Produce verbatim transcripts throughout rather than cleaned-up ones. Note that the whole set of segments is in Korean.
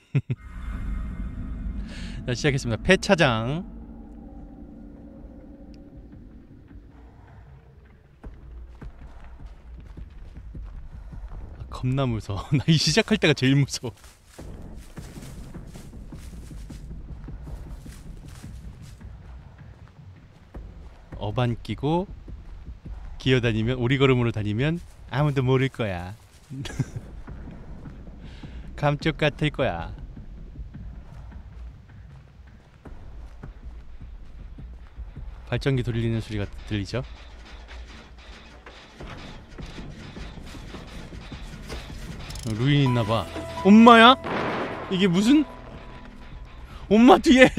자, 시작했습니다. 폐차장. 아, 겁나 무서워. 나 이 시작할 때가 제일 무서워. 어반 끼고 기어다니면, 오리걸음으로 다니면 아무도 모를 거야. 감쪽 같을 거야. 발전기 돌리는 소리가 들리죠? 루인 있나봐. 엄마야? 이게 무슨? 엄마 뒤에.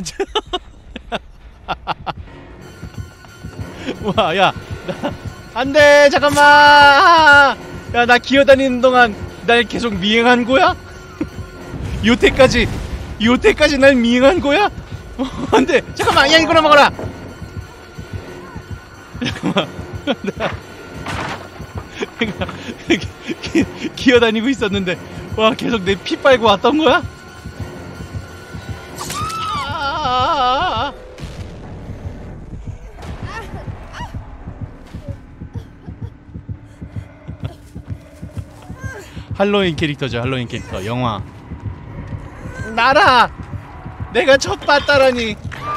와, 야, 나, 안 돼, 잠깐만! 야, 나 기어다니는 동안 날 계속 미행한 거야? 요때까지, 요때까지 날 미행한 거야? 어, 안 돼, 잠깐만, 야, 이거나 먹어라! 잠깐만, 내가, 기, 기어다니고 있었는데, 와, 계속 내 피 빨고 왔던 거야? 아, 할로윈 캐릭터죠. 할로윈 캐릭터 영화. 나라! 내가 첫 봤다라니.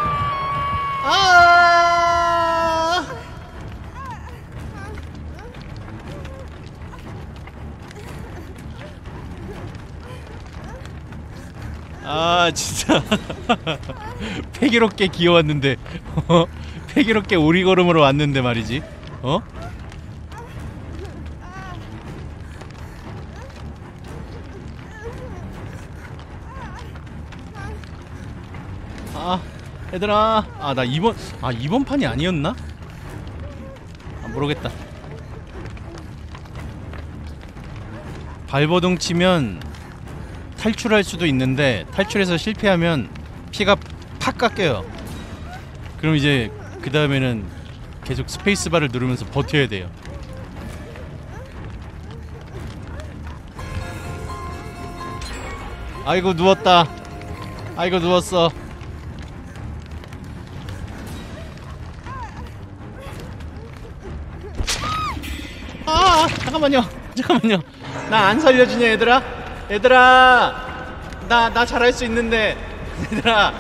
아! 아, 진짜. 패기롭게 기어왔는데, 어? 패기롭게 오리걸음으로 왔는데 말이지. 어? 아, 얘들아. 아, 나 이번, 아, 이번 판이 아니었나? 아, 모르겠다. 발버둥 치면 탈출할 수도 있는데, 탈출해서 실패하면 피가 팍 깎여요. 그럼 이제 그 다음에는 계속 스페이스바를 누르면서 버텨야 돼요. 아이고, 누웠다. 아이고, 누웠어. 아, 잠깐만요. 잠깐만요. 나 안 살려주냐, 얘들아? 얘들아, 나, 나 잘할 수 있는데. 얘들아,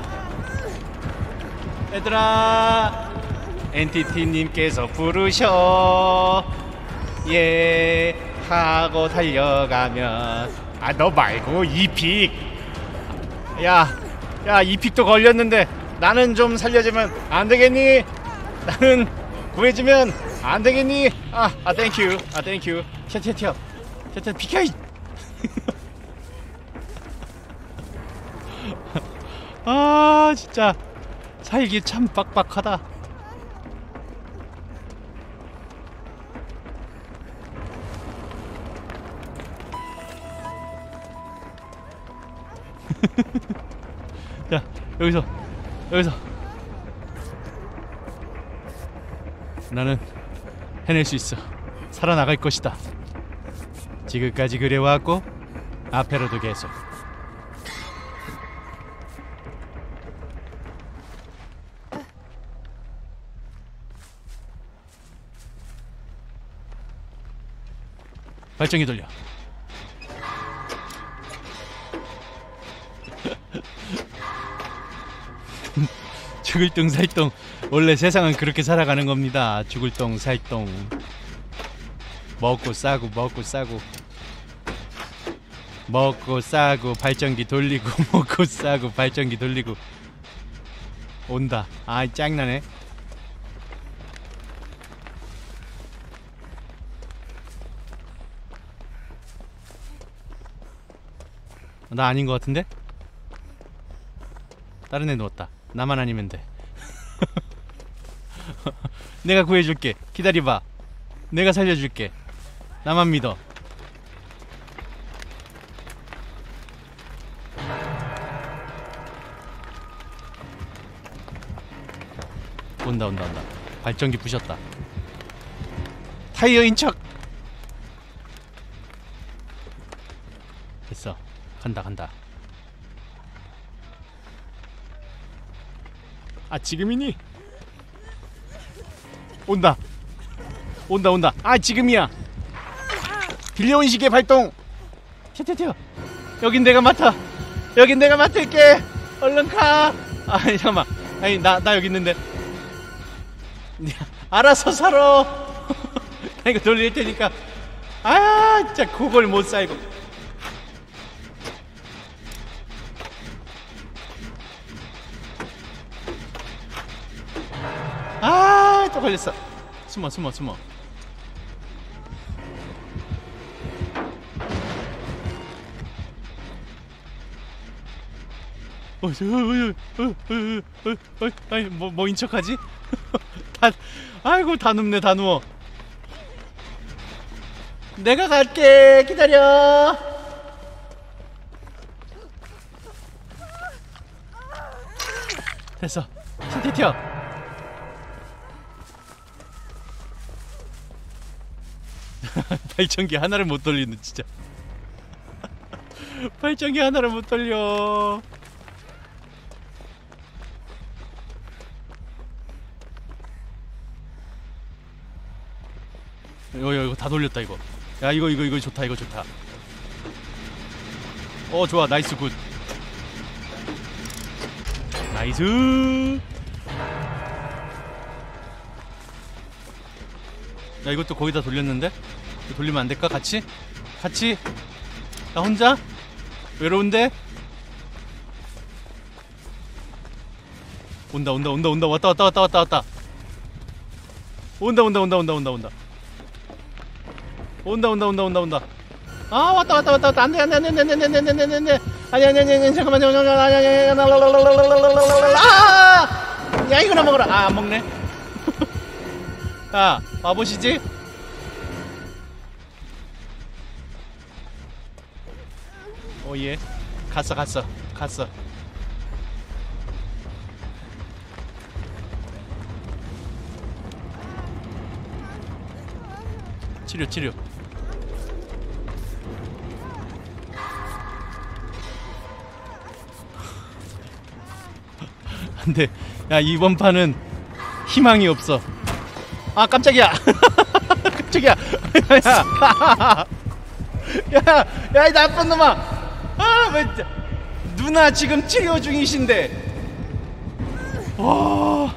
얘들아, 엔티티님께서 부르셔. 예, 하고 달려가면. 아, 너 말고 이픽. 야, 야, 이픽도 걸렸는데 나는 좀 살려주면 안 되겠니? 나는 구해주면 안 되겠니? 아, 아, 땡큐. 아, 땡큐. 튀어, 튀어, 튀어. 튀어, 튀어, 비켜, 이. 아, 진짜 살기 참 빡빡하다. 자, 여기서, 여기서. 나는 해낼 수 있어. 살아나갈 것이다. 지금까지 그래왔고 앞으로도 계속. 발전기 돌려. 죽을 똥 살똥. 원래 세상은 그렇게 살아가는 겁니다. 죽을 똥 살똥. 먹고 싸고 먹고 싸고 먹고 싸고 발전기 돌리고 먹고 싸고 발전기 돌리고. 온다. 아이, 짱나네. 나 아닌 것 같은데? 다른 애 누웠다. 나만 아니면 돼. 내가 구해줄게. 기다려봐. 내가 살려줄게. 나만 믿어. 온다 온다 온다. 발전기 부셨다. 타이어인 척. 됐어. 간다 간다. 아 지금이니? 온다 온다 온다. 아 지금이야. 빌려온 시계 발동. 튀어 튀어 튀어. 여긴 내가 맡아. 여긴 내가 맡을게. 얼른 가. 아니 잠깐만. 아니 나 나 여기 있는데. 알아서 살아. 나 이거 돌릴 테니까. 아 진짜 그걸 못 살고. 아 또 걸렸어. 숨어 숨어 숨어. 어, 어, 어, 어, 어, 어, 어, 아니 뭐 뭐인 척하지? 다, 아이고 다 눕네 다 누워. 내가 갈게. 기다려. 됐어. 튀어 튀어. 발전기 하나를 못 돌리는 진짜. 발전기 하나를 못 돌려. 이거 이거 다 돌렸다 이거. 야 이거 이거 이거 좋다 이거 좋다. 어 좋아 나이스 굿. 나이스. 야 이것도 거의 다 돌렸는데? 돌리면 안 될까? 같이? 같이? 나 혼자? 외로운데? 온다 온다 온다 온다 왔다 왔다 왔다 왔다 왔다. 온다 온다 온다 온다 온다 온다 온다 온다 온다 온다 온다. 아 왔다 왔다 왔다 왔다. 안돼 안돼 안돼 안돼 안돼 안돼 안돼 안돼 안돼. 아니 아니 아니 아니 잠깐만 잠깐만. 아니 아니 아니 아! 야 이거나 먹어라. 아 안 먹네. 야 와보시지. 오예 갔어 갔어 갔어. 치료 치료. 안돼. 야 이번 판은 희망이 없어. 아 깜짝이야. 깜짝이야. 야, 야 이 나쁜 놈아. 아 왜 누나 지금 치료 중이신데. 와.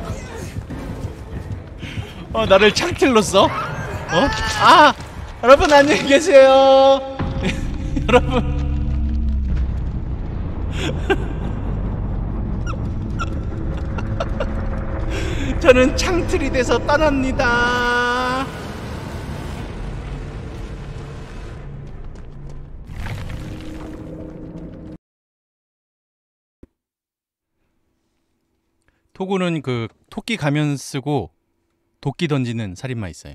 어 나를 창틀로 써? 어? 아 여러분 안녕히 계세요. 여러분. 저는 창틀이 돼서 떠납니다. 토고는 그 토끼 가면 쓰고 도끼 던지는 살인마 있어요.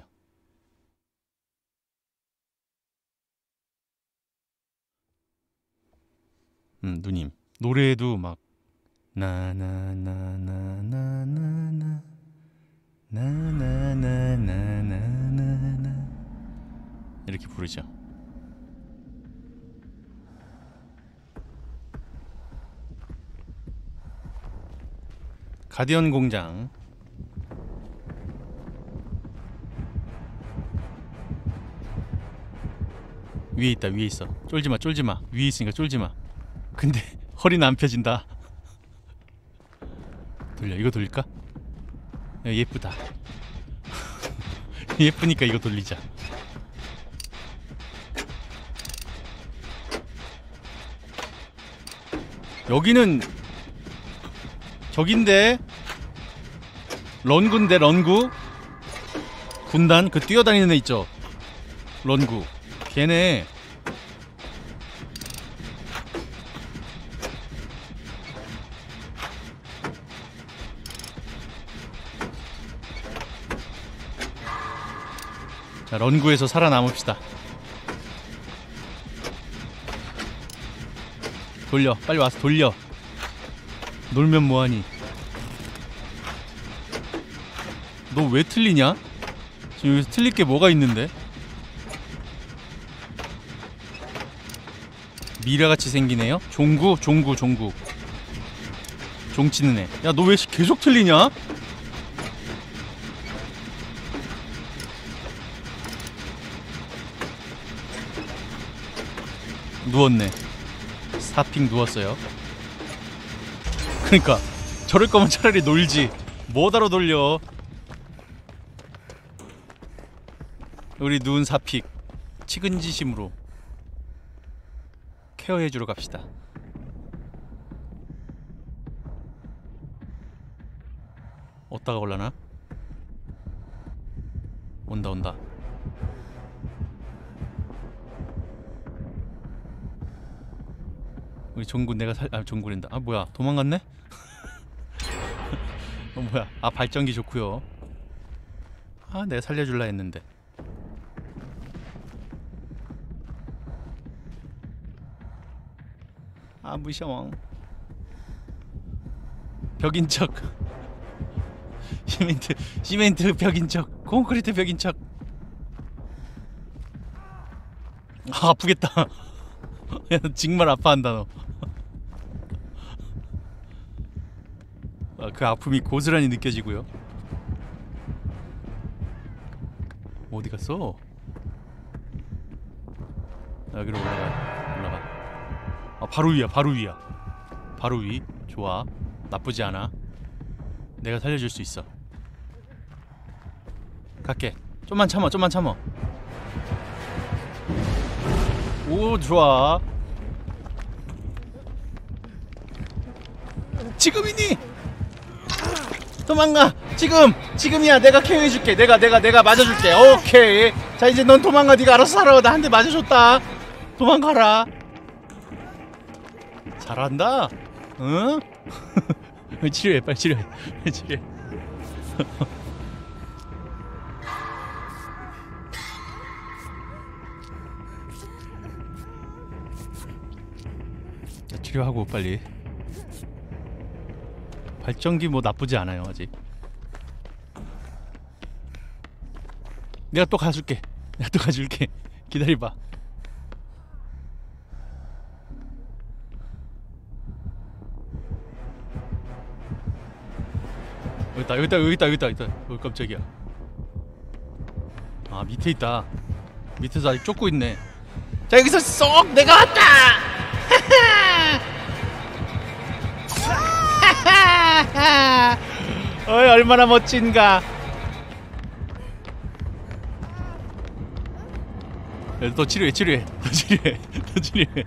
음 누님 노래도 막 나나나나나나나 나나나나나나나 이렇게 부르죠. 가디언 공장. 위에 있다. 위에 있어. 쫄지마 쫄지마. 위에 있으니까 쫄지마. 근데 허리는 안 펴진다. 돌려. 이거 돌릴까? 야, 예쁘다. 예쁘니까 이거 돌리자. 여기는 저긴데 런구인데 런구 군단 그 뛰어다니는 애 있죠. 런구 걔네 자 런구에서 살아남읍시다. 돌려 빨리 와서 돌려. 놀면 뭐하니. 너 왜 틀리냐? 지금 여기서 틀릴 게 뭐가 있는데? 미라같이 생기네요? 종구? 종구 종구 종치는 애. 야, 너 왜 계속 틀리냐? 누웠네. 사핑 누웠어요. 그니까 저럴 거면 차라리 놀지. 뭐하러 돌려. 우리 누운 사픽 치근지심으로 케어해주러 갑시다. 어디다가 올라나? 온다 온다. 우리 종군 내가 살.. 아 종군인다. 아 뭐야 도망갔네? 어 뭐야. 아 발전기 좋구요. 아 내가 살려줄라 했는데. 아 무서워. 벽인 척. 시멘트 시멘트 벽인 척. 콘크리트 벽인 척. 아 아프겠다. 야 너 정말 아파한다 너. 아, 그 아픔이 고스란히 느껴지고요. 어디 갔어? 여기로 올라가. 올라가. 아 바로 위야 바로 위야. 바로 위. 좋아. 나쁘지 않아. 내가 살려줄 수 있어. 갈게. 좀만 참아 좀만 참아. 오 좋아. 지금이니? 도망가. 지금 지금이야. 내가 케어해줄게. 내가 내가 내가 맞아줄게. 오케이. 자 이제 넌 도망가. 네가 알아서 살아. 나 한 대 맞아줬다. 도망가라. 잘한다. 응? 치료해 빨리 치료해. 치료해. 자, 치료하고 빨리. 발전기 뭐 나쁘지 않아요 아직. 내가 또 가줄게. 내가 또 가줄게. 기다려봐. 여기있다 여기있다 여기있다 여기있다 여기있다. 어 깜짝이야. 아 밑에 있다. 밑에서 아직 쫓고 있네. 자 여기서 쏙 내가 왔다. 어이 얼마나 멋진가. 야, 또 치료해 치료해 또 치료해 또 치료해.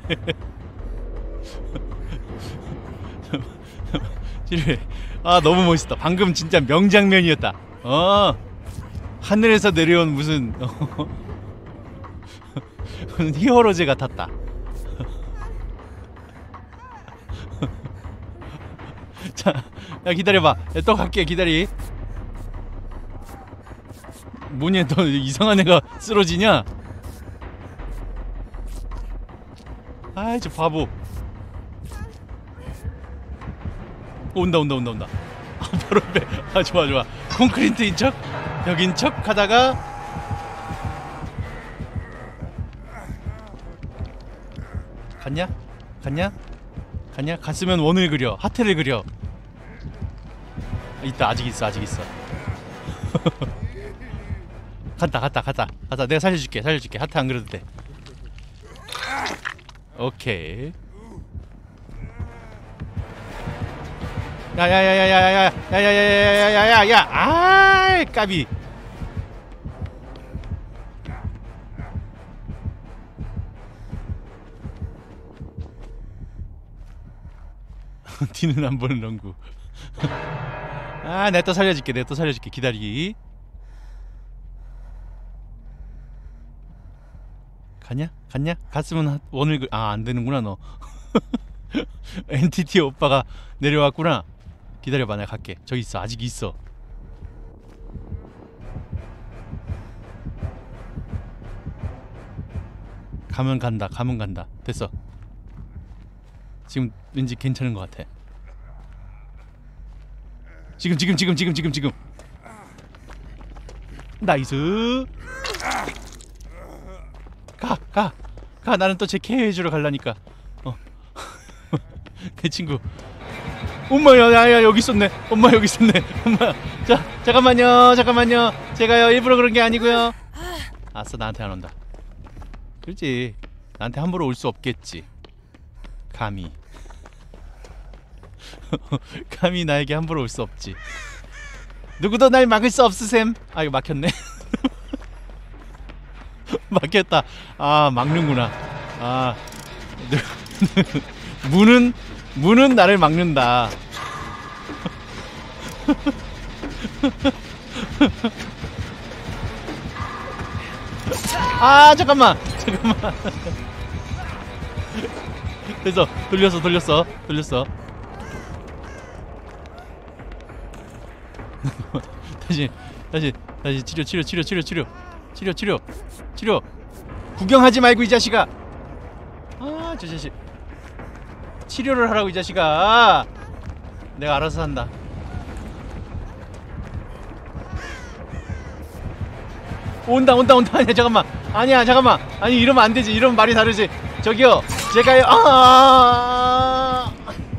치료해. 아 너무 멋있다. 방금 진짜 명장면이었다. 어 하늘에서 내려온 무슨 어, 히어로즈 같았다. 자, 야 기다려봐. 야, 또 갈게. 기다리. 뭐냐 너 이상한 애가 쓰러지냐? 아이 저 바보. 온다 온다 온다 온다. 아 바로 앞에. 아 좋아 좋아. 콘크리트인 척 벽인 척 하다가 갔냐? 갔냐? 갔냐? 갔으면 원을 그려. 하트를 그려. 있다. 아직 있어 아직 있어. 갔다 갔다 갔다 갔다. 내가 살려줄게 살려줄게. 하트 안 그려도 돼. 오케이. 야야야야야야야야야야야야야야야. 아이 까비. 뒤는 안 보는 런구. 아 내가 또 살려줄게. 내가 또 살려줄게. 기다리기. 갔냐? 갔냐? 갔으면 원을 그.. 아 안되는구나 너. 엔티티 오빠가 내려왔구나. 기다려봐 내가 갈게. 저기 있어 아직 있어. 가면 간다 가면 간다. 됐어. 지금 왠지 괜찮은 것 같아. 지금 지금 지금 지금 지금 지금 나이스. 가 가 가. 나는 또 제 케어해주러 갈라니까. 어. 내 친구 엄마야, 야야 여기 있었네. 엄마 여기 있었네. 엄마. 자, 잠깐만요, 잠깐만요. 제가요 일부러 그런 게 아니고요. 아싸, 나한테 안 온다. 그렇지. 나한테 함부로 올 수 없겠지. 감히. 감히 나에게 함부로 올 수 없지. 누구도 날 막을 수 없으셈. 아, 이거 막혔네. 막혔다. 아, 막는구나. 아, 문은 문은 나를 막는다. 아, 잠깐만, 잠깐만. 됐어, 돌렸어, 돌렸어, 돌렸어. 다시, 다시, 다시 치료, 치료, 치료, 치료, 치료, 치료, 치료, 치료. 구경하지 말고 이 자식아. 아, 저 자식. 치료를 하라고 이 자식아. 내가 알아서 한다. 온다, 온다, 온다. 아니야, 잠깐만. 아니야, 잠깐만. 아니, 이러면 안 되지. 이러면 말이 다르지. 저기요, 제가요. 아.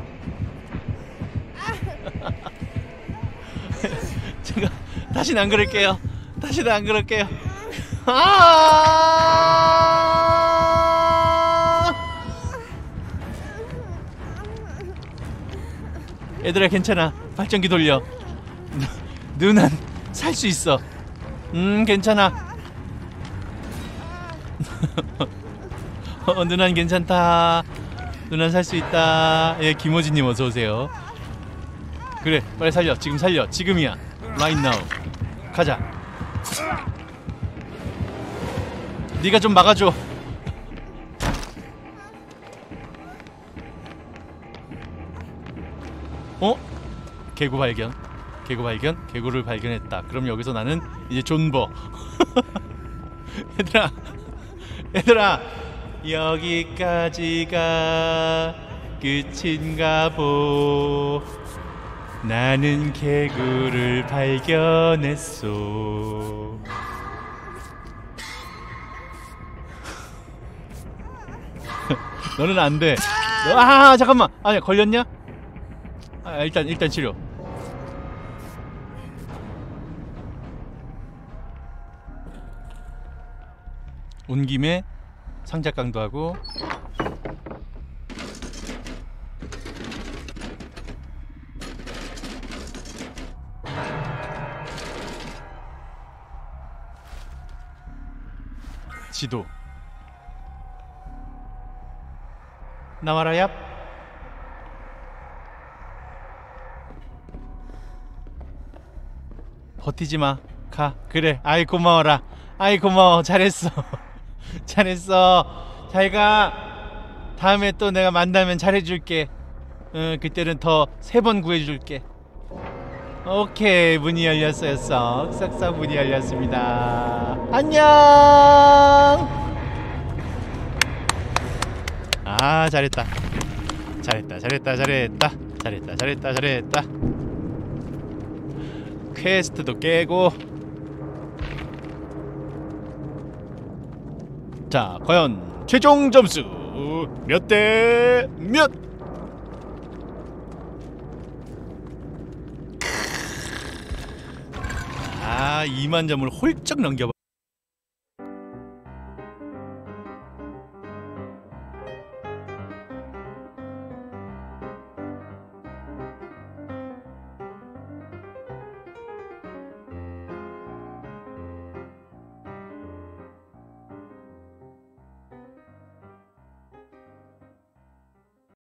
제가 다시는 안 그럴게요. 다시는 안 그럴게요. 아! 얘들아, 괜찮아. 발전기 돌려. 누난 살 수 있어. 음, 괜찮아. 어, 누난 괜찮다. 누난 살 수 있다. 예, 김호진님 어서 오세요. 그래, 빨리 살려. 지금 살려. 지금이야. Right now. 가자. 네가 좀 막아줘. 어? 개구 발견. 개구 발견. 개구를 발견했다. 그럼 여기서 나는 이제 존버. 얘들아, 얘들아, 여기까지가 끝인가 보. 나는 개구를 발견했소. 너는 안 돼. 너, 아, 잠깐만. 아니, 걸렸냐? 아, 일단 일단 치료. 온 김에 상자깡도 하고. 지도. 나와라. 얍. 버티지마. 가. 그래. 아이 고마워라. 아이 고마워. 잘했어. 잘했어. 잘가. 다음에 또 내가 만나면 잘해줄게. 어, 그때는 더 세 번 구해줄게. 오케이. 문이 열렸어요. 썩썩썩 문이 열렸습니다. 안녕. 아, 잘했다. 잘했다. 잘했다. 잘했다. 잘했다. 잘했다. 잘했다. 퀘스트도 깨고. 자, 과연 최종 점수 몇 대 몇? 아, 이만 점을 홀쩍 넘겨.